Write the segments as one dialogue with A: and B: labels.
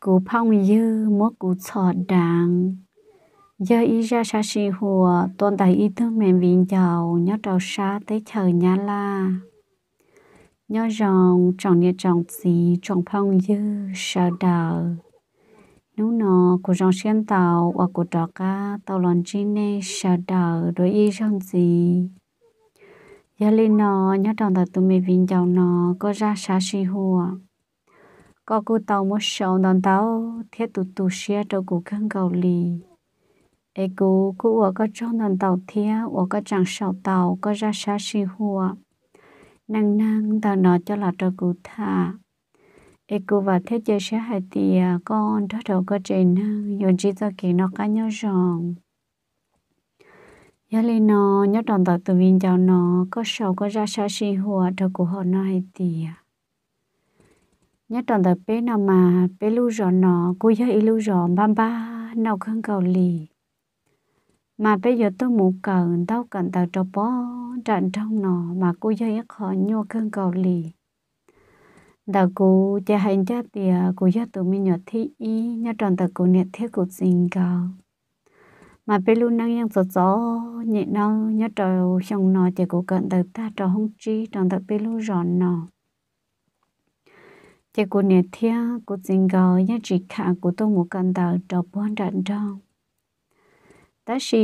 A: cú phong dư mỗi cú chọt đàng giờ ý ra sa si hùa toàn đại ý thức mềm vinh giàu nhớ trâu sa tới chờ nhà la nhớ rong trồng nhẹ trồng gì trồng phong dư sợ đờ nếu nó của rong xuyên tàu hoặc của trọ cá tàu lon chi nè sợ đờ đối ý rong gì giờ lên nó nhớ trồng tại tụi mềm vinh giàu nó có ra sa si hùa có cô tàu một sầu đòn tàu thiết tụt tụt xe cho cô khăn cầu lì ấy cô ở có trong đòn tàu thiết ở có chẳng sầu tàu có ra xa xì hùa năng năng tàu nó cho là cho cô thả ấy cô và thiết chơi xe hai tìa con đó đâu có chơi năng dùng chỉ cho kỳ nó cá nhau ròn giờ lên nó nhớ đòn tàu tụi mình chào nó có sầu có ra xa xì hùa cho cô họ nó hai tìa nhớ tròn tập bé nào mà bé lưu rõ nó cô nhớ ý lưu rõ ba nào khăn cầu lì mà bây giờ tôi muốn cần tao cần tao cho bó trận trong nó mà cô nhớ ý khó nhô khăn cầu lì đào cô cha hành cha tìa cô nhớ tụi mình nhớ thi ý nhớ tròn tập cô nhiệt thiết cô xin cầu mà bé lưu năng yang gió nhẹ nó nhớ tròn trong nó chỉ cô cần tập ta tròn không chi tròn tập bé lưu rõ nó chỉ cô nè thia cô xin gọi nhá chỉ khả cô tôi một căn tàu trò bốn trận trong ta chỉ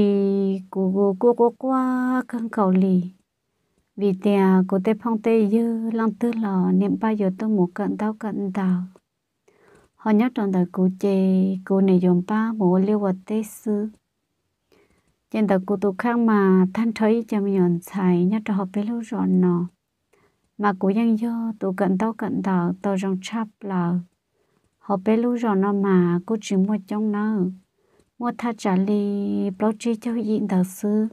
A: cô qua cơn cầu lì vì tiền cô tê phong tê dư lăng tư lò niệm bao giờ tôi một cận tàu họ nhớ trong đời cô chê cô này dùng ba một liêu vật tê sư trên đời cô tụ khang mà than thấy cho mình nhận xài nhớ trong họ bé lúc rồi nọ mà côยังdo tụ cận tàu tàu rong chắp là họ bé lúc rồi nó mà cô chỉ mua trong nó mua thà trả li bao chi cho diện đầu sư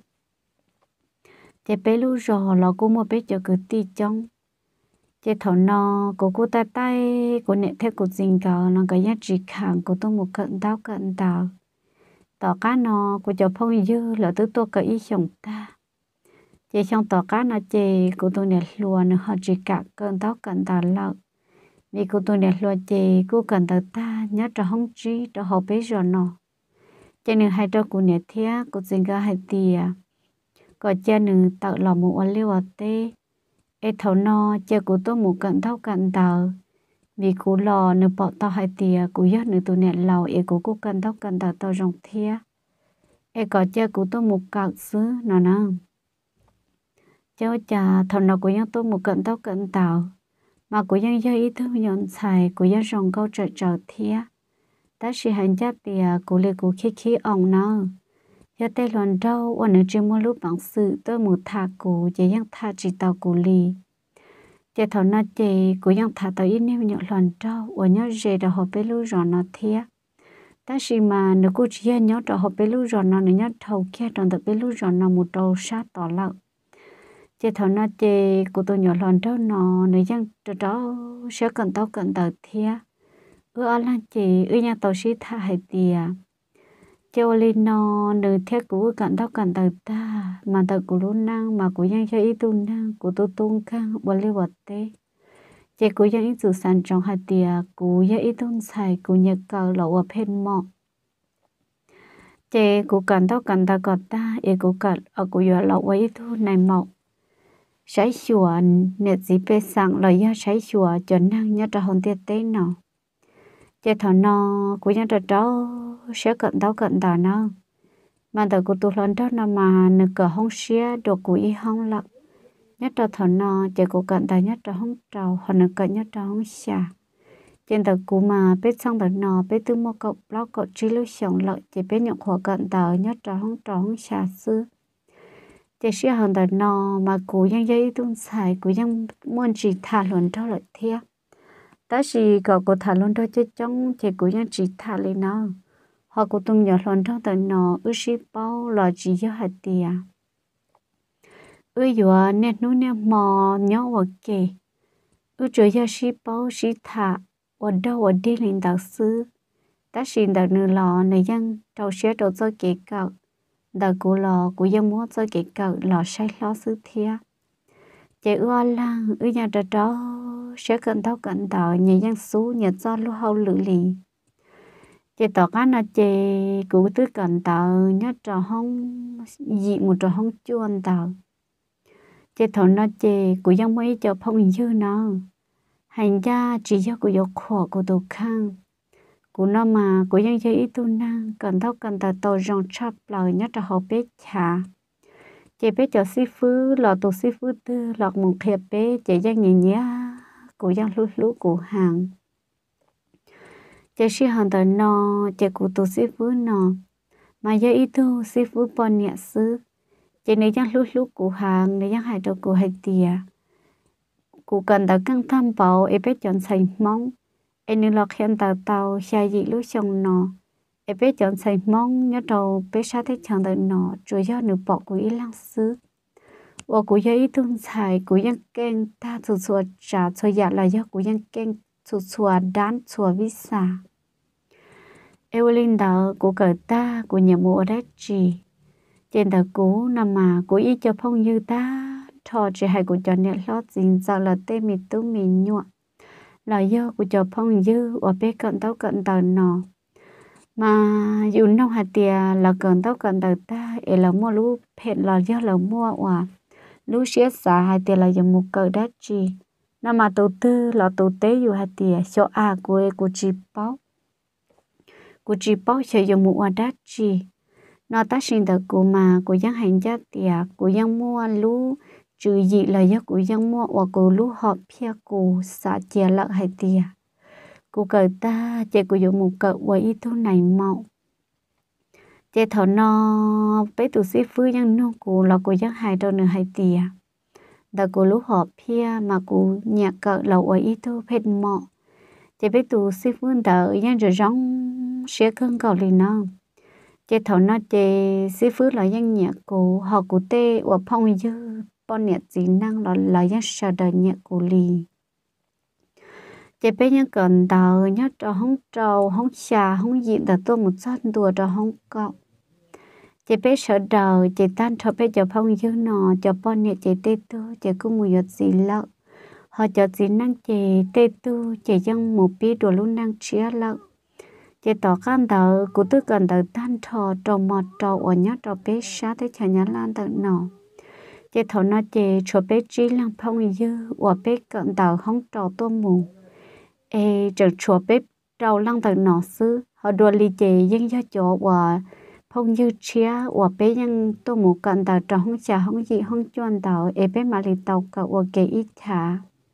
A: chế bé lúc rồi là cô mua bé cho cứ ti trong chế thầu nó cô tay cô nệ theo cô dình cầu nó cái giá trị khẳng cô tôi một cận tàu tỏ cá nó cô cho phong dư là thứ tôi cái ý chồng ta chị trong tỏ cá nó chị cô tôi nè luôn nữa họ chỉ cả cận tàu lợn vì cô tôi nè luôn chị cô cần tàu ta nhớ cho không trí cho họ biết rồi nó cho nên hai cho cô nè thía cô xin cả hai tìa có cha nữ tạo lòng một liêu ở tê ê thầu nó cha cô tôi một cận tàu vì cô lò nữ bỏ tao hai tìa cô nhớ nữ tôi nè lầu ê cô cận tàu tao rong thía ê có cha cô tôi một cận xứ nó cháu cha thằng nào cũng tôi một cận tàu mà cũng do ý thức nhận xài cũng rong câu trở thía ta chỉ hành giá tìa cũng lấy cũng khí ong nó giờ tê loạn đâu ở nơi trên mua lúc bằng sự tôi một thà cũng chỉ yang thà chỉ tàu cũng lì chỉ thằng nào chỉ cũng yang thà tàu ít nếu nhận loạn đâu ở nhớ gì đó họ bé lúc rồi nó thía ta chỉ mà nếu cô chỉ nhớ đó họ bé lúc rồi nó nhớ thầu kia trong tập bé lúc rồi nó một đầu sát tỏ lợn chị thằng nó chị của tôi nhỏ lòn đó nó nữ dân đó sẽ cần tàu thia lan chị nhà tàu sĩ tha hay tìa cho lên nó nữ thiết của cần tàu ta mà tàu của luôn năng mà của dân cho ý tu năng của tôi tôn khang và lưu vật tê chị của dân ý chủ sản trong hai tìa của dân ý tôn xài của nhật cờ lộ ở bên mọ chị của cần tàu cọt ta ý của cần ở của giờ lộ ở ý tu này mọ sấy chùa nét gì bê sang lời do sấy chùa cho năng nhớ cho hồn tiết tế nó chế thọ nó của nhớ đó sẽ cận tàu nó mà tàu của tôi lần đó nó mà nửa cờ hông xía đồ của y hông lặng nhớ cho thọ nó chế của cận tàu nhớ cho hông trầu hoặc nửa cờ nhớ cho hông xà trên tàu của mà bê xong tàu nó bê tư một cậu blog cậu trí lưu sống lợi chế bê nhận của cận tàu nhớ cho hông trầu hông xà xưa chỉ sẽ hơn đời nó mà côยังdây tuôn xài côยังmuốn chỉ thả luôn cho lợi thiệt ta chỉ có cô thả luôn cho chết trong chỉ côยังchỉ thả lên nó họ cô tung nhỏ luôn trong đời nó ship bao là chỉ cho hạt tiền vừa nét núi nét mò nhỏ và kề chơi cho ship bao ship thả ở đâu ở đi lên đạo sư ta chỉ đời nửa lò nàyยังđầu xe đầu cho kề cậu đời của lò của dân muốn cho cái cậu lò say lo sư thia chạy lang nhà đó sẽ cận tàu nhà dân số nhà do lu hậu lự lì chị tỏ cá nó chị cụ tư cần tờ nhớ trò không dị một trò không chuồn tờ chị thọ nó chị cụ dân mấy cho phong dư nó hành gia chỉ cho cụ yêu khổ của đồ khang cụ nó mà cụ dân chơi ít tu năng cần thâu cần tờ tàu rong chắp lời nhớ trò họ biết chả chị biết cho sư phụ lọ tổ sư phụ tư lọt một hiệp bé chị dân nhẹ nhẹ cụ dân lú lú cụ hàng chị sĩ hàng tờ nó chị cụ tổ sư phụ nó mà giờ ít tu sư phụ bọn nhẹ sư chị này dân lú lú cụ hàng này dân hai trâu cụ hai tìa cụ cần tờ căng tham bảo em biết chọn sành mong em nên lọt hiện tờ tàu xa dị lú sông nó em biết chọn sành mong nhớ trâu bé sát thế chẳng tờ nó rồi do nữ bỏ cụ ý lăng sư và cụ dân ít tuân xài cụ dân kênh ta sụt sụt trả cho dạ là do cụ dân kênh sụt sụt đán sụt visa Evelyn đó cụ cởi ta cụ nhà mùa đất trì trên tờ cũ nằm mà cụ ý cho phong như ta thọ chỉ hay cụ cho nhận lót dính sao là tê mì tú mì nhọ là do cụ cho phong dư và bé cận tàu nọ mà dù nông hạt tìa là cận tàu ta ấy là mua lú phết là do là mua và lú xía xả hạt tìa là dùng một cờ đất trì nằm mà tổ tư là tổ tế dù hạt tìa cho của chỉ bảo sử dụng một đất trì nó ta sinh được của mà của dân hành gia tiệt của dân mua lú trừ gì là do của dân mua hoặc của lú họ phía của xã chia lợn hay tiệt của cờ ta chỉ của dùng một cờ với ý thứ này mạo chỉ thọ nó bé tụ sĩ phứ dân nô của là của dân hai đâu nữa hay tiệt đã của lú họ phía mà của nhà cờ là với ý thứ phết mạo chỉ bé tụ sĩ phứ đỡ dân rồi rong sẽ không cầu liền nào chị thọ nó chị sư phụ là dân nhẹ của họ của tê và phong dư bọn nhẹ chỉ năng là dân sợ đời nhẹ của lì chị bé nhân cần tàu nhớ trò không trâu không xà không diện tờ tôi một sát đùa trò không cọ chị bé sợ đời chị tan cho bé cho phong dư nọ cho bọn nhẹ chị tê tu chị cũng mùi giọt gì lợ họ cho chỉ năng chị tê tu chị dân một bí đùa luôn năng chia lợ chị tỏ can tờ cụ tư cần tờ tan thọ trầu mọt trầu ở nhá trầu bé sát tới chả nhá lan tờ nọ chị thọ nó chị cho bé trí lăng phong dư ở bé cận tờ không trầu tôm mù chờ cho bé trầu lăng tờ nọ sư họ đùa lì chị dân do chỗ và phong dư chia ở bé dân tôm mù cận tờ trầu không chả không gì không chuan tờ bé mà lì tàu cậu ở cái ít thả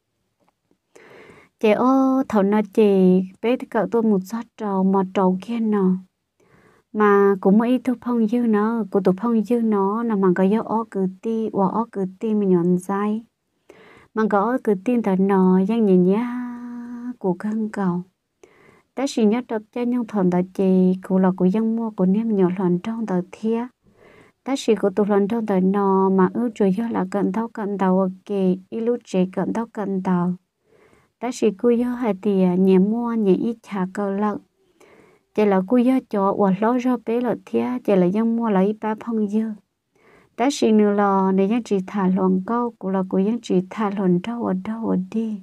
A: chị ô thầu nó chị bé cậu tôi một sát trầu mà trầu kia nọ mà cũng mấy thu phong dư nó của tụ phong dư nó là mà có do ó cử ti và ó cử ti mình nhọn dai mà có ó cử ti tờ nọ giang nhẹ nhẹ của cân cầu ta chỉ nhớ được cho nhau thằng tờ chị của là của dân mua của nem nhỏ lần trong tờ thia ta chỉ của tụ lần trong tờ nọ mà ước chủ yếu là cận tàu ok ilu chế cận tàu ta chỉ cúi gió hai tìa nhẹ mua nhẹ ít chả cờ lợn chỉ là cúi gió cho và lót ra bé lợn thía chỉ là dân mua lấy ba phong dư ta chỉ nửa lò để dân chỉ thả lòn câu cũng là của dân chỉ thả lòn đâu ở đi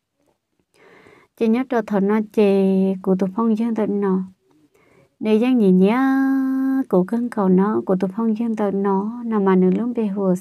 A: chỉ nhớ cho thằng nó chỉ của tụ phong dư tận nó để dân nhẹ nhẹ của cân cầu nó của tụ phong dư tận nó nằm mà nửa lúc về hồ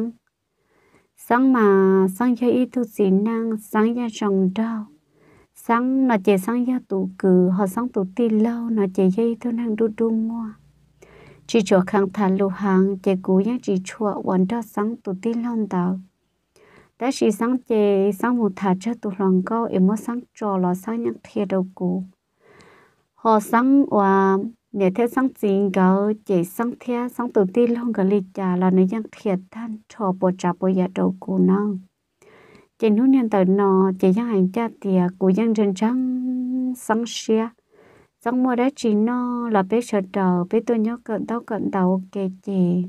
A: sáng mà sáng cho ít tu sĩ năng sáng cho trồng rau sáng nó chỉ sáng cho tụ cử họ sáng tụ ti lâu nó chỉ cho ít tu năng đu mua chỉ cho khang thản lô hàng chỉ cú nhá chỉ chuaวันcho sáng tụ ti lâu tàu đã chỉ sáng chỉ sáng một thả cho tụ lòng câu em mới sáng trò là sáng nhắc thiệt đầu cú họ sáng và để theo sáng chính gạo chỉ sáng theo sáng tự tin luôn cái lịch trả là nơi dân thiệt than cho bộ trả bộ giả đầu của nó chỉ lúc nhân tờ nó chỉ dân hành cha tiệt của dân trên trắng sáng xia sáng mua đã chỉ nó là bé sợ đầu bé tôi nhớ cận tàu ok chị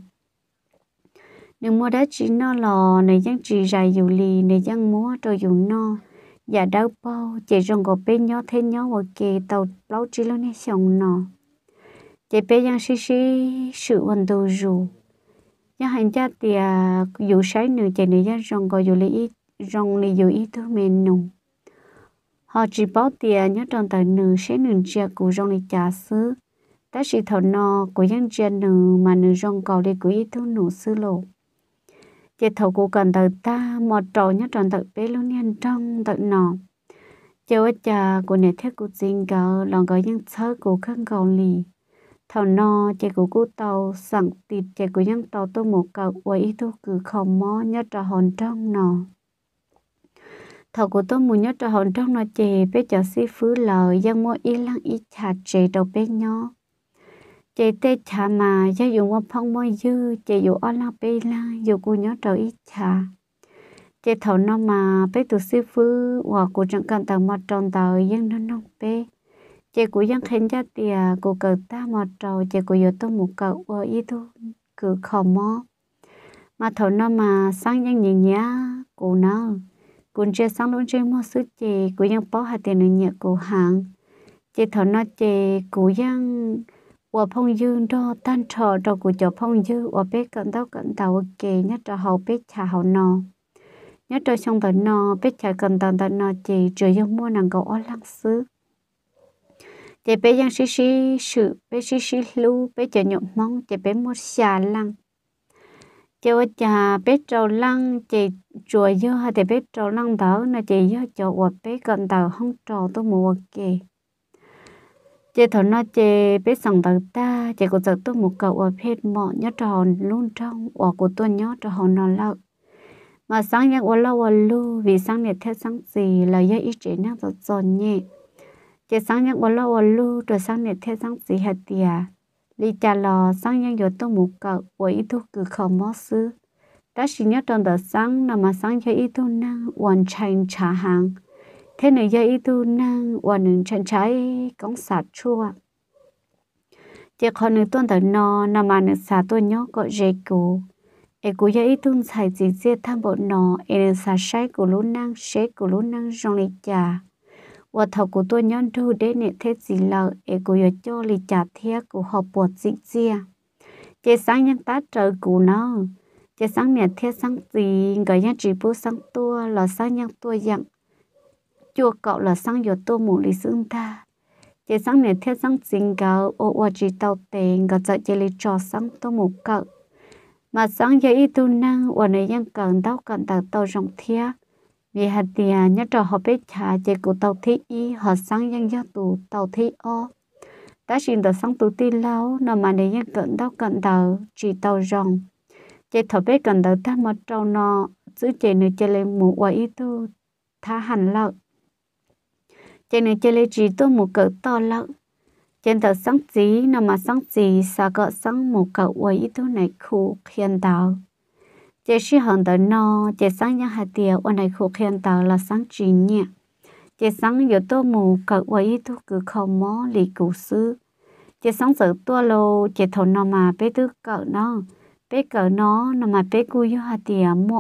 A: đừng mua đã chỉ nó lò nơi dân chỉ dài dù lì nơi dân múa rồi dù nó giả đau bao chỉ trong có bé nhớ thế nhớ ok tàu lâu chỉ luôn hết xong nó chị bé yang xí sự vận động dù yang hành gia thì dù sáng nữa chị này yang rong có dù lý rong này dù ít thôi mình nung họ chỉ bảo tiền nhớ trong tờ nữ sẽ nữ chia của trong lịch trả xứ ta chỉ thầu nọ của dân chia nữ mà nữ trong cầu đi của ít thu nữ xứ lộ chỉ thầu của cần tờ ta một trò nhớ trong tờ bé luôn nhân trong tờ nọ chỉ ở cha của nè thiết của chính cờ lòng có dân sớ của khăn cầu lì thầu nọ chỉ của cô tàu sẵn tịt chỉ của dân tàu tôi một cầu với ít thu cứ không mó nhớ trò hồn trong nọ thầu của tôi muốn nhớ trò hồn trong nó chè bé cho sĩ phứ lời dân mua y lăng y chả chè đầu bé nhỏ chè tê chả mà gia dụng qua phong môi dư chè dụ ở lăng bé lăng dụ cô nhớ trò y chả chè thầu nó mà bé tụ sĩ phứ hoặc của chẳng cần tàu mặt tròn tàu dân nó nông bé chè của dân khen giá tìa của cờ ta mặt trầu chè của dụ tôi một cậu ở y thu cứ không mó mà thầu nó mà sáng dân nhìn nhá của nó cũng chơi sáng luôn chơi mua sữa chè của dân bảo hạt tiền nhẹ của hàng chè thọ nó chè của dân và phong dương đó tan trò đó của cho phong dương và bé cận tàu kề nhất cho hậu bé trà hậu nọ nhất cho xong tận nọ bé trà cận tận nọ chè trời dân mua nàng cầu ở lăng xứ chè bé dân xí sự bé xí lu bé chè nhộn mong chè bé mua xà lăng chè cha bé trâu lăng chè chùa dơ hay thì bé trâu lăng đỡ là chè dơ cho và bé cận tàu không trâu tôi mua kề chè thọ nó chè bé sòng tàu ta chè của tôi một cậu ở phết mọ nhớ trò luôn trong và của tôi nhớ trò nó lâu mà sáng nhắc ở lâu ở lu vì sáng nhiệt thế sáng gì là do ý chỉ năng rất giòn nhẹ chè sáng nhắc ở lâu ở lu rồi sáng nhiệt thế sáng gì hạt tiề lý cha lò sáng nhắc giờ tôi một cậu và ý thuốc cứ không mất xứ ta chỉ nhớ trong đợt sáng nằm mà sáng cho ý thuốc năng hoàn thành trả hàng thế này giờ ý tu năng và nương chân trái cống sạt chua chỉ còn nương tuần tới nọ nằm mà nương sạt tôi nhớ có dễ cụ e cụ giờ ý tu xài gì gì tham bộ nọ e nương sạt sai của lũ năng sẽ của lũ năng trong lịch trà và thầu của tôi nhớ thu đến nè thế gì lợ e cụ giờ cho lịch trà thiệt của họ bột gì gì chỉ sáng nhân tá trời cụ nó chỉ sáng nè thế sáng gì người nhân chỉ bố sáng tua là sáng nhân tua dặn chùa cậu là sáng giờ tôi muốn đi xương ta chỉ sáng này thiết sáng chính cậu ô chỉ tàu tiền cậu chạy chỉ lấy trò sáng tôi một cậu mà sáng giờ ít tu năng và này dân cần tàu rộng thiết vì hạt tiền nhất trò họ biết trả chỉ của tàu thiết y họ sáng dân gia tù tàu thiết o ta xin tàu sáng tù ti lâu nào mà này dân cần tàu chỉ tàu rộng chỉ thọ biết cần tàu ta một trâu nọ giữ chỉ nữa chỉ lấy một và ít tu tha hành lợi trên này chơi lấy chỉ tôi một cỡ to lắm trên tờ sáng gì nằm mà sáng gì sao có sáng một cỡ quay tôi này khu hiện tạo chơi sĩ hận tờ no chơi sáng những hạt tiêu ở này khu hiện tạo là sáng chỉ nhẹ chơi sáng giờ tôi một cỡ quay tôi cứ không mó lì cụ sư chơi sáng giờ tôi lô chơi thầu nó mà bé tôi cỡ nó nằm mà bé cùi vô hạt tiêu mua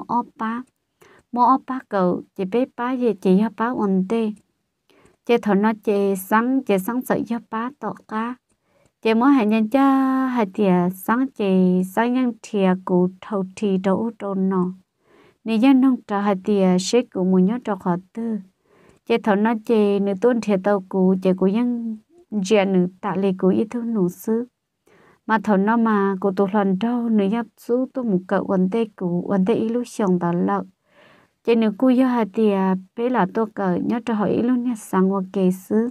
A: ốp ba cỡ chơi bé ba gì chơi hấp ba ổn tê chế thọ nó chế sáng sợi cho bá tọ cá chế mỗi hai nhân cha hai tiề sáng chế sáng nhân tiề cụ thầu thì đâu nọ nếu dân nông trà hai tiề sẽ cụ muốn nhớ trò họ tư chế thọ nó chế nữ tôn thiệt tàu cụ chế cụ dân chế nữ tạ lệ cụ ít thương nụ sư mà thọ nó mà cụ tụ lần đâu nữ nhập số tôi một cậu vấn đề ít lúc xong tao lợn chỉ nếu cô yêu hạt thì bé là tôi cỡ nhớ cho hỏi luôn nha sang qua kề xứ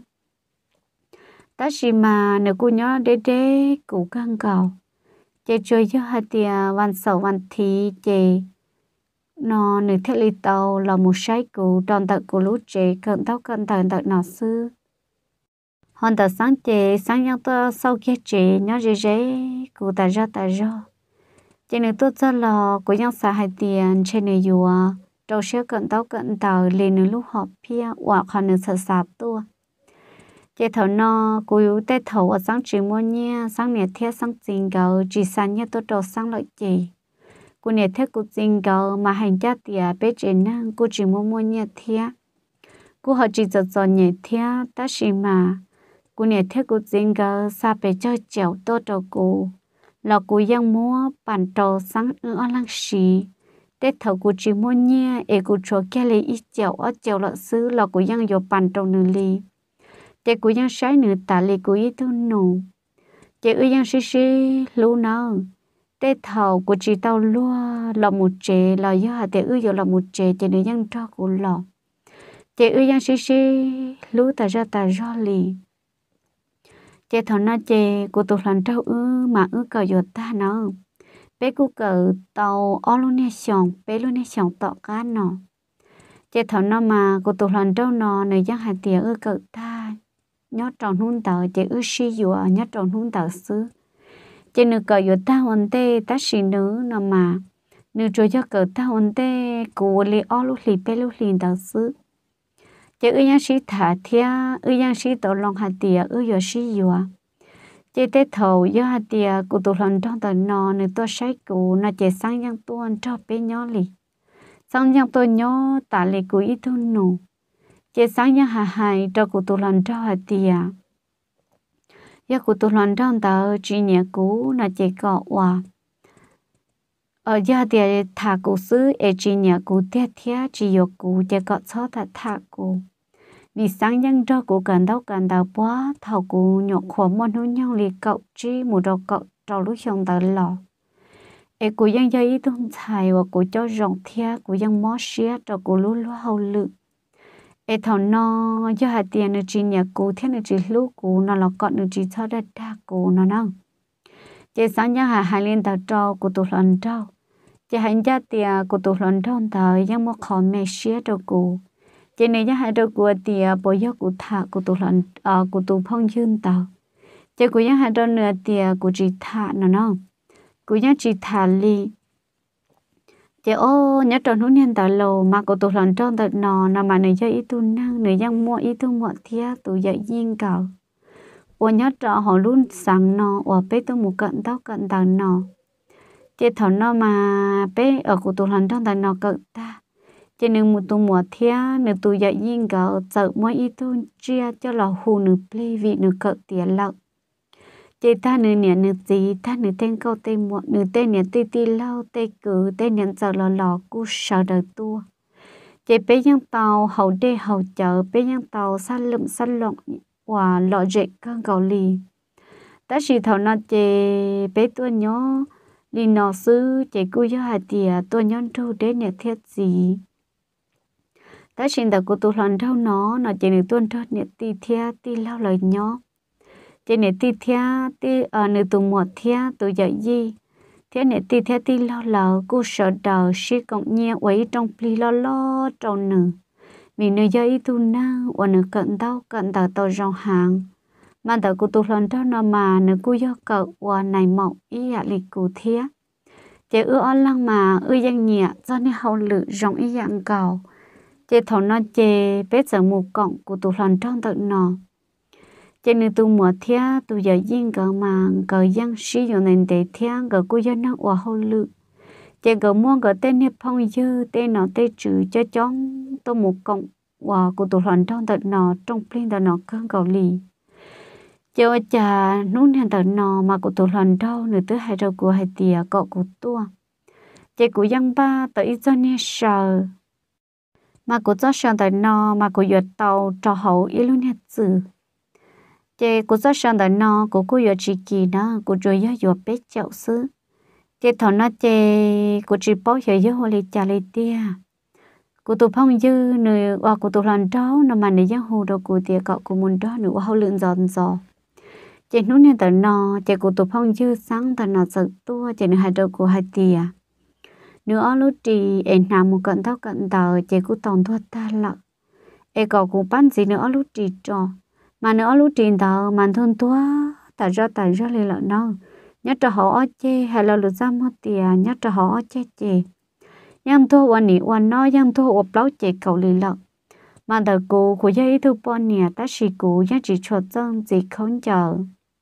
A: ta chỉ mà nếu cô nhớ đế cụ căng cầu chỉ chơi yêu hạt thìวันเสาร์วันที่chỉ nó nửa thiết lý tàu là một sai cụ tròn tận của lũ trẻ cận tận nó xứ hôm tờ sáng chỉ sáng nhau tôi sau kia chỉ nhớ dễ cụ ta ra chỉ nếu tôi cho là của nhau xả hạt tiền trên này dù trâu xe cận tàu lên lúc họp pia hoặc họ nửa sợ sạp tua chế thầu nó cô yếu tê thầu ở sáng chỉ mua nha sáng nè thiết sáng chính gạo chỉ sáng nha tôi trâu sáng lợi chỉ cô nè thiết cô chính gạo mà hành gia tìa bé chế năng cô chỉ mua nha thiết cô họ chỉ giờ nhẹ thiết ta chỉ mà cô nè thiết cô chính gạo xa bé chơi chèo tôi trâu cô là cô yang mua bản trâu sáng ở lăng xí để thầu của chỉ muốn nhia e của cho cái lấy ít chèo ở chèo lợn xứ là của dân vô bàn trong nửa ly để của dân sai nửa tả lì của ít thôi nụ để ở dân xí lu nào để thầu của chỉ tao lúa là một chế là do hạt để ở giờ là một chế để nửa dân cho của lọ để ở dân xí lu ta ra lì để thầu na chế của tụi lần trâu mà cờ giờ ta nó bé cú cờ tàu ở luôn nè sòng bé luôn nè sòng tọ cá nọ chế thọ nó mà của tụi lần trâu nọ này giang hạt tiền cờ ta nhớ tròn hun tờ chế xí dùa nhớ tròn hun tờ xứ chế nữ cờ dùa ta hoàn tê ta xí nữ nọ mà nữ trôi cho cờ ta hoàn tê của li ở lúc li bé lúc li tờ xứ chế giang xí thả thia giang xí tàu lòng hạt tiền dùa xí dùa chế tết thầu do hạt tiền của tụi lần trong tờ nọ nên tôi say cụ nó chế sang giang tuôn cho bé nhỏ lì sang giang tôi nhỏ tả lì của ít thôn nụ chế sang giang hà hài cho của tụi lần trong hạt tiền do của tụi lần trong tờ chỉ nhẹ cũ nó chế cọ hòa ở do tiền thả cụ xứ ở chỉ nhẹ cũ tiết thiết chỉ dọc cụ chế cọ xót thả cụ vì sáng dân cho cụ cần đau quá thầu cụ nhọc khổ môn hôn nhau lì cậu chi một đầu cậu trâu lúc xong tờ lò ê cụ dân cho ý tôn thầy và cụ cho rộng thia cụ dân mó xía cho cụ lú lú hầu lự ê thầu nó cho hạt tiền nữ chỉ nhà cụ thế nữ chỉ lú cụ nó là con nữ chỉ cho đất đa cụ nó nâng chế sáng dân hà hai liên tờ trâu cụ tụ lần trâu chế hành gia tiền cụ tụ lần trâu tờ dân mó khó mê xía cho cụ chế này hai đôi của tiề bồi gió của thả của tụ lần của tụ phong dương tàu chế của hai đôi nửa tiề của chị thả nó của chị thả li chế ô nhớ tròn hôn nhân tàu lầu mà của tụ lần trong tàu nọ nằm mà này cho ít tu năng người dân mua ít tu mua thia tụ dạy duyên cầu ô nhớ tròn họ luôn sáng nọ ô bé tu một cận tàu nọ chế thầu nọ mà bé ở của tụ lần trong tàu nọ cận ta cho nên một tu mùa thia nên tu dạy duyên gạo sợ mỗi ít tu chia cho là hù nửa plei vị nửa cỡ tiền lợn chị ta nửa nhẹ nửa gì ta nửa tên câu tên muộn nửa tên nhẹ ti lau tên cử tên nhẹ sợ lò cú sợ đời tua chị bé dân tàu hậu đê hậu chợ bé dân tàu san lộng và lọ dậy con gạo lì ta chỉ thầu nó chị bé tua nhó lì nọ sư chị cú cho hai tia tua nhon trâu đến nhẹ thiết gì ta xin đặt của tụi lần đâu nó chỉ được tuân trớt nhiệt ti lao lời nhó chỉ nhiệt ti nửa tụi mùa thia tụi dạy gì thế nhiệt ti lao lờ cô sợ đờ xí cộng nhẹ quấy trong pli lo trong nửa vì nửa dạy tu na và nửa cận tàu tàu rong hàng mà tàu của tụi lần đâu nó mà nửa cô do cậu và này mộng ý ạ lịch cụ thia chỉ on lăng mà dân nhẹ do nên hậu lự rong ý dạng cầu chế thầu nó chế bé sợ một cọng của tụ lần trong tận nọ chế nên tụ mùa thia tụ giờ duyên cờ mà cờ dân sử dụng nền để thia cờ cô dân nó hòa hậu lự chế cờ mua cờ tên nếp phong dư tên nọ tên trừ cho chón tụ một cọng hòa của tụ lần trong tận nọ trong pin tận nọ cơn cầu lì chế ở trà nút nền tận nọ mà của tụ lần đâu nửa tới hai đầu của hai tìa cọ của tua chế của dân ba tới cho nên sợ mà cô cho sang tới nọ mà cô duyệt tàu cho hậu ý luôn hết sự chế cô cho sang tới nọ cô duyệt chỉ kỳ đó cô rồi nhớ duyệt bé chậu xứ chế thọ nó chế cô chỉ bảo hiểu nhớ hồ lì trà lì tia cô tụ phong dư nửa và cô tụ lần đó nó mà nửa giang hồ đâu cô tia cậu cô muốn đó nửa hậu lượng giòn giò chế nút nên tới nọ chế cô tụ phong dư sáng tới nọ sợ tua chế nửa hai đầu cô hai tia nữa lúc đi em làm một cận tàu chị cũng toàn thua ta lợ em có cũng bán gì nữa lúc đi cho mà nữa lúc đi tàu mà thôn thua ta ra lên lợ nó nhớ cho họ ở chê hay là lụt ra mất tiền nhớ cho họ ở chê chê nhưng thuaวันนี้วันน้อยยังthuaอบเล้าchê cầu lì lợ mà đời cô của dây thu bọn nè ta chỉ cô nhớ chỉ cho dân gì không chờ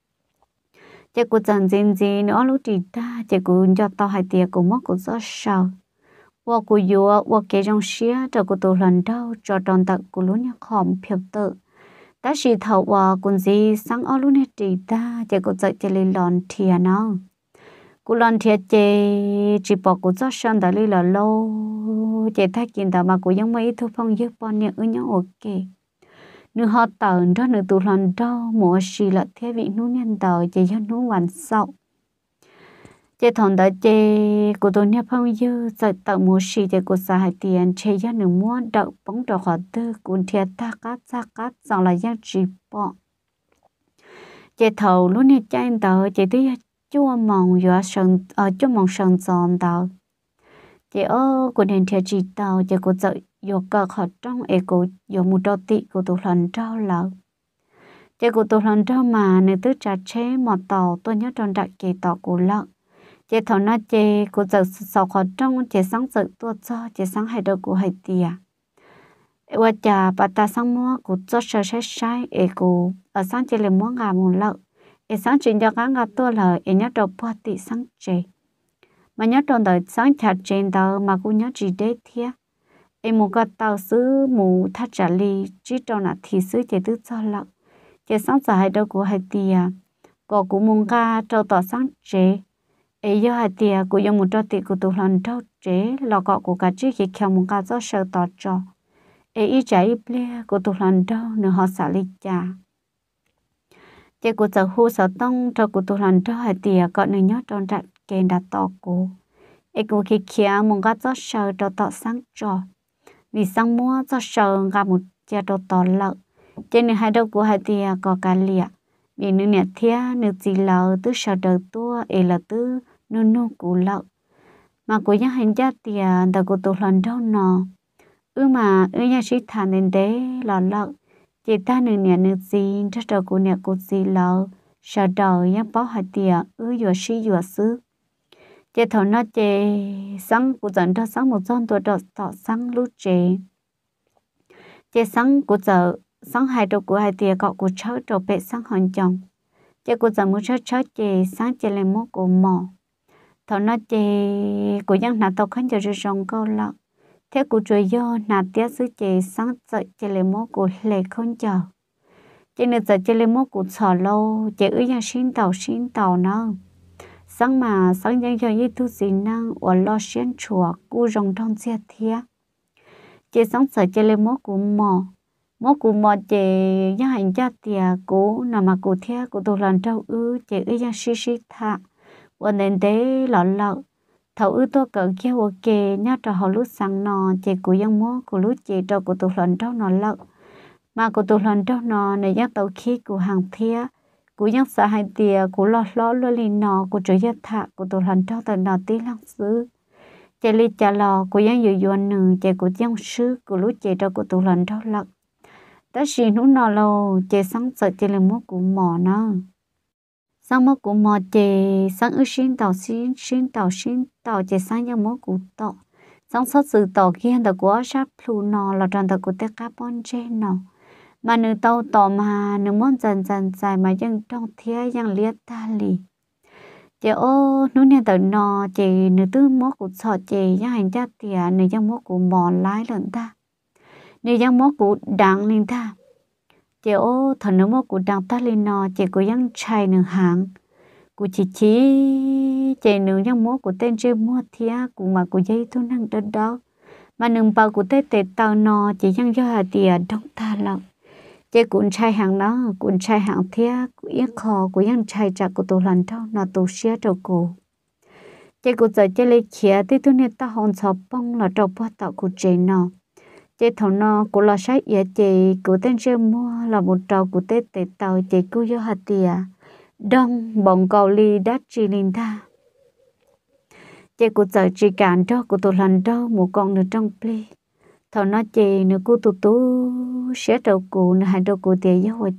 A: chị cô chẳng gì nữa lúc chị ta chị cô cho tao hai tiền cô mất cô rất sợ và cô dùa và cái trong xía cho cô tụ lần đầu cho tròn tận cô lúc nhắc hòm phiêu tự ta chỉ thầu và cô gì sáng ở lúc này chị ta chị cô dạy chị lên lòn thìa nó cú lần thiệt chế chỉ bỏ cú cho sang đã đi là lâu chế thay kiến tạo mà cú giống mấy thu phong giúp bọn nhớ nhau ok nếu họ tờ đó nếu tụ lần đó mua xì là thế vị nú nhân tờ chế cho nú hoàn sau chế thằng đó chế cú tôi nhớ phong dư giờ tờ mua xì chế cú xài tiền chế cho nếu mua đậu bóng đậu họ tư cú thiệt ta cắt xong là giá chỉ bỏ chế thầu lúc này chạy tờ chế tí chua mong vừa sần chua mong sần giòn tờ chị ơ cô nên theo chị tàu chị cô dạy vô cờ họ trong e cô vô một đôi tị cô tụ lần trao lợ chị cô tụ lần trao mà nếu tức trả chế một tàu tôi nhớ trong đại kỳ tàu của lợ chị thầu nó chị cô dạy sau họ trong chị sáng dạy tôi cho chị sáng hay đâu cô hay tiề và cha bà ta sáng mua cô cho sơ sai e cô ở sáng chị lên mua ngà một lợ e sáng chuyện cho cá ngà tôi là e nhớ đầu bát tị sáng chị mà nhớ trong đời sáng chặt trên tàu mà cũng nhớ chỉ để thiệt em một cái tàu xứ mù thắt trả ly chỉ trong là thì xứ chỉ tự cho lợ chỉ sáng giờ hai đâu của hai tia có cũng muốn ca trâu tỏ sáng chế ấy do hai tia cũng dùng một trâu tiệt của tụ lần trâu chế lò cọ của cả chiếc khi khéo muốn ca do sờ tỏ cho ấy ý trái ple của tụ lần trâu nữa họ xả ly trà chỉ của giờ hú sở tông trâu của tụ lần trâu hai tia có nơi nhớ trong trận kèn đã tỏ cổ ấy cũng khi khéo muốn ca do sờ trâu tỏ sáng cho vì sang mua cho sờ gặp một chia đồ tỏ lợ trên này hai đầu của hai tia có cả lìa vì nữ nhẹ thia nữ chỉ lợ từ sờ đầu tua ấy là từ nô nô của lợ mà của những hành gia tia đã của tổ lần đâu nọ mà nhà sĩ thản đến đấy là lợ chỉ ta nữ nhẹ gì cho đầu của nhẹ của gì lợ sờ đầu nhá bảo hai tia vừa sĩ vừa xứ chế thầu nó chế sáng của dẫn cho sáng một con tuổi đợt tỏ sáng lúc chế chế sáng của giờ sáng hai đầu của hai tia cọ của cháu đầu bệ sáng hoàn chồng chế của giờ muốn cháu chế sáng chế lên mốt của mỏ thầu nó chế của dân nạt tàu khánh giờ rồi rong câu lợ thế của trời do nạt tiếc xứ chế sáng dậy chế lên mốt của lệ không chờ chế nên giờ chế lên mốt của sò lâu chế nhà xin tàu nó sáng mà sáng dân cho như thu gì năng ở lo xuyên chùa cu rong trong xe thia chị sáng sợ chị lên mốt của mò chị nhà hành gia tiề cũ nằm mà cụ thia của tôi làm trâu chị nhà xí thạ và nên thế lọ thầu tôi cỡ kia ok nhá trò họ lúc sáng nọ chị của dân mốt của lúc chị trò của tôi làm trâu nọ lợ mà của tôi làm trâu nọ này giác tàu khí của hàng thia của những xã hai tia của lo lên nọ của trời giác thạ của tổ lần trao tại nọ tí lăng xứ chạy li trả lò của những dự nữ chạy của dân sư của lúc chạy cho của tổ lần trao lặng ta chỉ nụ nọ lâu chạy sáng sợ chạy lên mốt của mỏ nó sáng mốt của mỏ chạy sáng ư xin tàu chạy sáng những mốt của tọ sáng sốt sự tọ kia là của sáp plu nọ là tròn tàu của tê carbon trên nọ mà nữ tàu tỏ mà nữ muốn dần dài mà dân trong thia dân liệt ta lì chị ô nữ nhà tàu nọ chị nữ tư mốt của sọ chị dân hành gia tìa nữ dân mốt của mò lái lần ta nữ dân mốt của đảng lên ta chị ô thần nữ mốt của đảng ta lên nọ chị của dân trai nữ hàng của chị chị nữ dân mốt của tên chơi mua thia của mà của dây thu năng đơn đó mà nữ bảo của tê tê tàu nọ chị dân do hà tìa đông ta lặng chế cuốn trai hàng đó cuốn trai hàng thia của yết kho của dân trai trả của tổ lần trâu là tổ xía trâu cổ chế của giờ chế lấy khía tí tu nè ta hòn sọp bông là trâu bó tạo của chế nọ chế thầu nọ của là sách ya chế của tên chế mua là một trâu của tết tết tàu chế của do hạt tìa đông bông cầu ly đắt chi linh ta chế của giờ chỉ cản cho của tổ lần trâu một con nữa trong pli thầu nó chè nữa cô tụ sẽ đầu cụ nữa hai đầu cụ tiền giáo hội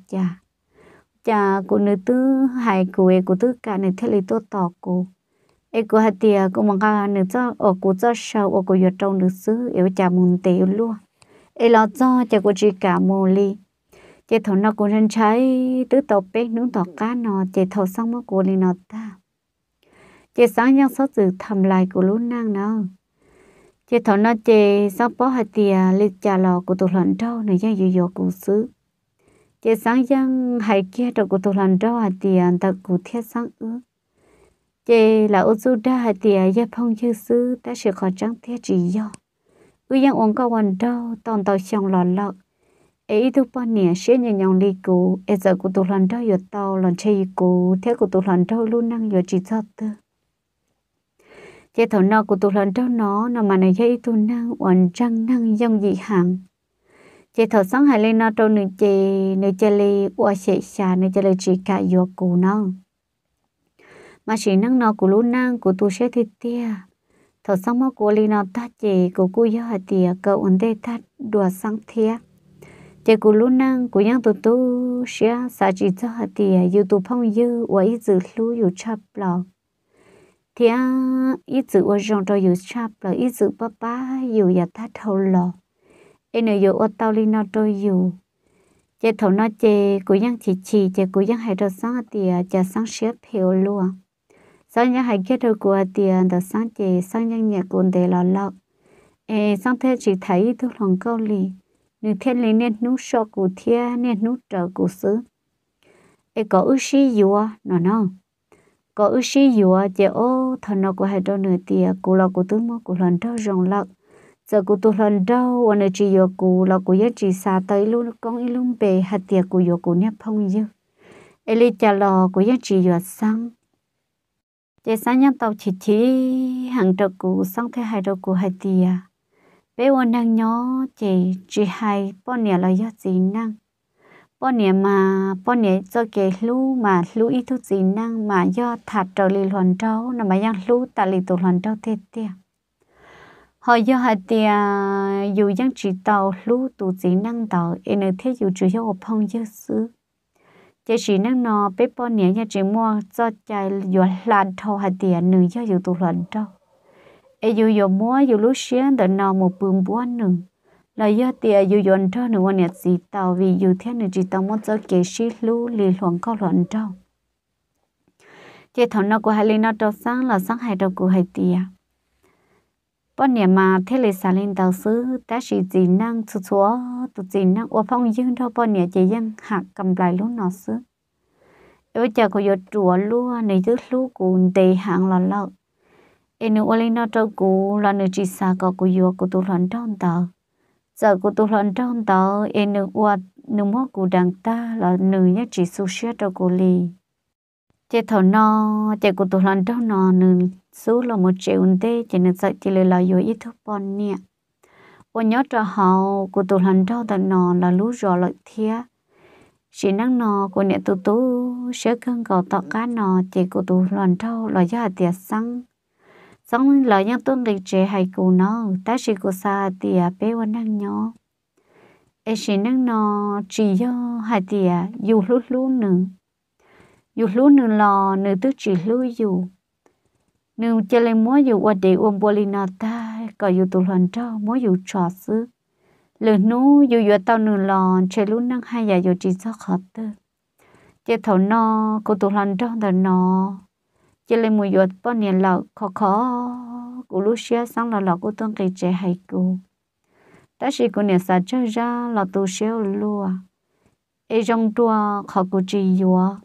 A: cha cụ nữa tứ hai cụ ấy cụ tứ cả nữa thế là tôi tỏ cụ ấy cụ hai tiền cụ mà cả nữa cho ở cụ cho sau ở cụ giờ trong nữa xứ ấy cha muốn tiền luôn ấy là cho cha cụ chỉ cả mồ li cha thầu nó cụ nên trái tứ tàu bé nướng tàu cá nọ cha thầu xong mất cụ đi nọ ta cha sáng nhang sót từ thầm lại của lũ nang nào chị thọ nó chị sáng bó hạt tìa lịch trà lò của tụ lần trâu này dân dự dụ cụ xứ chị sáng dân hay kia đầu của tụ lần trâu hạt tìa ta cụ thiết sáng ước chế là ô su đa hạt tiề ya phong chư sư ta sẽ khó trắng thế chỉ do ư yang ong cao quan đâu tòn tàu xong lò lọ ấy thu bao nhiêu sẽ nhận nhận đi cụ ấy giờ cụ tụ lần đó giờ tàu lần chơi cụ thế cụ tụ lần đó luôn năng giờ chỉ cho tư chế thầu nào cụ tụ lần đó nó mà này chơi tu năng hoàn trăng năng dòng dị hàng chế thầu sáng hai lên nó đâu nữ chế li qua sẽ xa nữ chế li chỉ cả giờ cụ nó mà chỉ năng nó cụ luôn năng cụ tu sẽ thì tia thầu sáng mà cụ li nó ta chế cụ giờ hạt tiề cậu ổn định ta đùa sáng thiệt chế cụ luôn năng cụ yang tu sẽ sa chỉ cho hạt tiề YouTube phong dư và ít dự lưuอยู่chắp lọ thì ít dự ở trong đóอยู่chắp lọ ít dự baอยู่อย่าทัดเท่าลอเนอยู่ở tàu li nó tôiอยู่chế thầu nó chế cụ yang chỉ chế cụ yang hay được sáng hạt tiề chế sáng xếp hiểu luôn sáng yang hay kết được cụ hạt tiề được sáng chế sáng yang nhẹ cụ để lọ sáng thế chỉ thấy thu lòng câu lì nếu thiên lý nên nút so cụ thiên nên nút trở cụ xứ có ước sĩ dùa nó có ước sĩ dùa chế ô thần nó của hai đôi nửa tiề cụ là cụ tứ mô cụ lần đâu rộng lặng giờ cụ tụ lần đâu và nơi chỉ dùa cụ là cụ giá trị xa tới luôn con ý luôn bề hạt tiề cụ dùa cụ nếp phong dư lý trả lò cụ giá trị dùa sáng chế sáng nhắn tàu chỉ hàng trọ cụ sáng thế hai đôi cụ hai tiề bé quan năng nhỏ chỉ hay bọn nhà là do gì năng bọn nhà mà bọn nhà do cái lú mà lú ít thứ gì năng mà do thật trở lì hoàn trâu nằm mà yang lú tại lì tụ hoàn trâu thế tiệt họ do hạt tiệt dù yang chỉ tàu lú tụ gì năng tàu em thế dù chủ yếu phong dư xứ chỉ năng nó bé bọn nhà chỉ mua do chạy dù làn thâu hạt tiệt nữ do dù tụ hoàn trâu dù mua dù lúc sáng đợt nào một bữa buồn nữa là do tiề dù dọn cho nữa nè gì tàu vì dù thế nữa chỉ tàu muốn cho kể xí lú lì loạn có loạn trâu chế thằng nào của hai linh nó trâu sáng là sáng hai đầu của hai tiề bọn nhà mà thế là xả lên tàu xứ ta chỉ gì năng xúa tụt gì năng ở phong dương đâu bọn nhà chỉ dân hạt cầm lại lúc nào xứ ở chợ của giờ chùa luôn này chứ lú cùng tề hàng là lợn em nói lên nó trâu cũ là nơi chỉ xa có của vua của tôi lần trong tờ giờ của tôi lần trong tờ em nói qua nếu mà của đảng ta là nơi nhất chỉ số xét cho cô lì chế thầu nó chế của tôi lần trong nó nơi số là 1 triệu tê chế nên sợ chỉ là vô ít thuốc bon nè ô nhớ cho họ của tôi lần trong tờ nó là lú rò lợi thía chỉ năng nó của nè tú sẽ cân cầu tọt cá nó chế của tôi lần trong là do tiệt xăng xong lời nhắc tuân lịch chế hay cụ nó ta chỉ có xa tiề bé quan năng nhỏ em chỉ năng nó chỉ do hai tiề dù lú nữa lò nữa tức chỉ lú dù nữa chơi lên múa dù qua để ôm bò lì nọ ta có dù tụ lần trâu múa dù trò xứ lần nú dù tao nữa lò chơi lú năng hai giờ dù chỉ cho khó tư chơi thầu nó cô tụ lần trâu thầu nó chỉ lên mùi giọt bao nhiêu là khó của lúc xưa sáng là của tôi cái trẻ hay cô ta chỉ có nhiều sao chơi ra là tôi xéo lúa ấy trong tua khó của chị dùa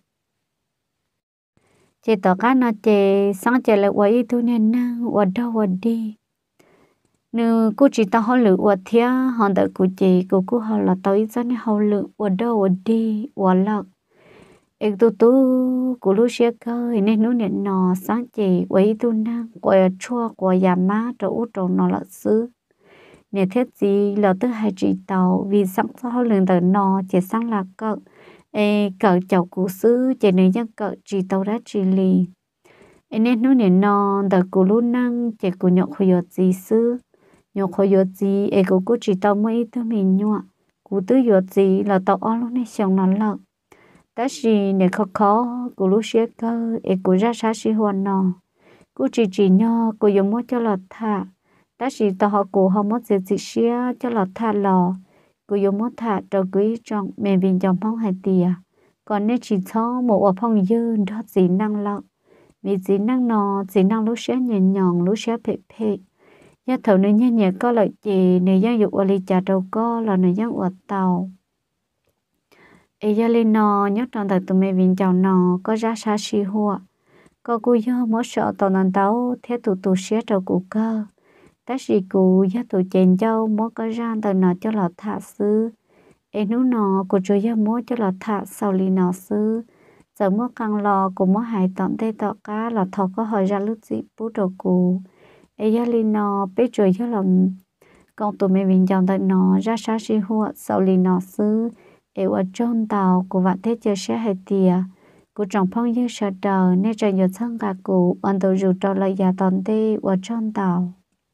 A: chị tao cá nó chị sáng chị lại quay tôi nên quay đâu quay đi nếu cô chị tao họ lựa quay thía họ đợi của chị cô họ là tao ít ra nên họ lựa quay đâu quay đi quay lạc em tu của lúc xưa cơ nên nó nhận nó sáng chị quấy tu năng quay chua quay già má trâu út trâu nó là xứ nè thế gì là tới hai chị tàu vì sáng sau lần tới nó chỉ sáng là cỡ chậu của xứ chỉ nên dân cỡ chị tàu đã chị lì nên nó nhận nó đợt của lúc năng chỉ của nhọc hồi giọt gì xứ nhọc hồi giọt gì em của chị tàu mới tới mình nhọ của tứ giọt gì là tàu ở lúc này xong nó lợn ta chỉ để khó của lúc xưa cơ em cũng ra sát sĩ hoàn nọ cô chỉ nhau cô dùng mất cho lọt thả ta chỉ tao họ cô họ mất gì xía cho lọt thả lò cô dùng mất thả cho quý trong mẹ viên trong phong hai tìa còn nếu chỉ cho một ở phong dư đó gì năng lọ vì gì năng nọ gì năng lúc xưa nhọn lúc xưa phê nhớ thầu nữa nhớ có lợi gì nếu dân dục ở ly trà đầu co là nếu dân ở tàu ấy giờ lên nó nhớ trong thời tụi mẹ viên chào nó có ra xa xí hoa có cô do mỗi sợ tàu nàn tàu theo tụ xé trâu cụ cơ ta chỉ cụ do tụ chèn châu mỗi cái rang tàu nọ cho là thả sư em nú nọ của chú do mỗi cho là thả sau lì nọ sư giờ mỗi càng lò của mỗi hải tận tê tọ cá là thọ có hỏi ra lúc gì bút đầu cụ em do lì nọ bé chuối cho làm con tụi mình bình chọn tàu nọ ra sát xì hùa sau lì nọ sư em ở trong tàu của vạn thế chơi xe hay tiề cụ trồng phong như sợ đời nên trời nhật thân cả cụ ăn đồ rượu trò lại già toàn tê ở trong tàu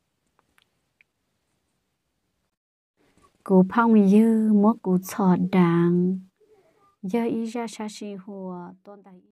A: cụ phong như mỗi cụ thọ đàng giờ ý ra sa sinh hùa tôn tài